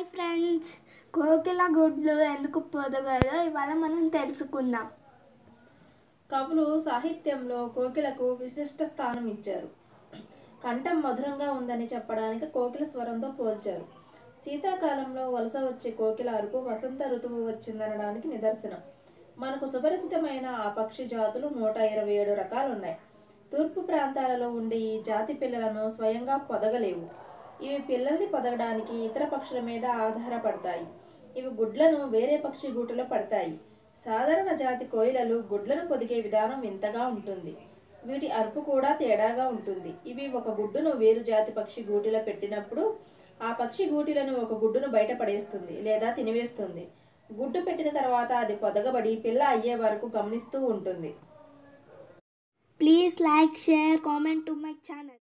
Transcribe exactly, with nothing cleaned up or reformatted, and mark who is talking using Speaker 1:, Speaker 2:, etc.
Speaker 1: Hi friends, కోకిల గుడ్లు ఎందుకు పొదగదో ఇవాళ మనం తెలుసుకుందాం.
Speaker 2: కవులు సాహిత్యంలో కోకిలకు విశిష్ట స్థానం ఇచ్చారు. కంఠం మధురంగా ఉందని చెప్పడానికి కోకిల స్వరంతో పోల్చారు. శీతాకాలంలో వలస వచ్చే కోకిల అరుపు వసంత ఋతువు వచ్చిందనడానికి నిదర్శనం. మనకు సుపరిచితమైన ఆ పక్షి జాతులు నూట ఇరవై ఏడు రకాలున్నాయి. తూర్పు ప్రాంతాలలో ఉండే ఈ జాతి పిల్లలను స్వయంగా పొదగలేవు. ఇవి పిల్లల్ని పొదగడానికి ఇతర పక్షుల మీద ఆధారపడతాయి. ఇవి గుడ్లను వేరే పక్షి గూటిలో పడతాయి. సాధారణ జాతి కోయిలలు గుడ్లను పొదిగే విధానం వింతగా ఉంటుంది. వీటి అరుపు కూడా తేడాగా ఉంటుంది. ఇవి ఒక గుడ్డును వేరు జాతి పక్షి గూటిలో పెట్టినప్పుడు ఆ పక్షి గూటిలను ఒక గుడ్డును బయట పడేస్తుంది లేదా తినివేస్తుంది. గుడ్డు పెట్టిన తర్వాత అది పొదగబడి పిల్ల అయ్యే వరకు గమనిస్తూ ఉంటుంది.
Speaker 1: Please like, share, comment to my channel.